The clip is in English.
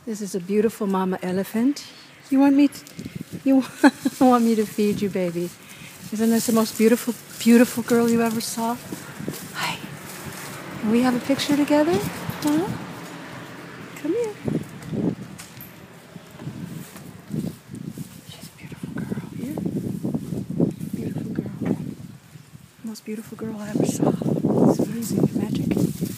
This is a beautiful mama elephant. You want me want me to feed you, baby? Isn't this the most beautiful, beautiful girl you ever saw? Hi. Can we have a picture together? Huh? Come here. She's a beautiful girl. Here. Beautiful girl. Most beautiful girl I ever saw. It's amazing. Magic.